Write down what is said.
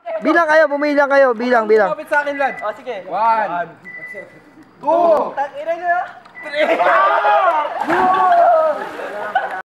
Bilang kayo, bumilang kayo. Bilang. Kapit sa akin, lad. O, sige. 1, 2, 3.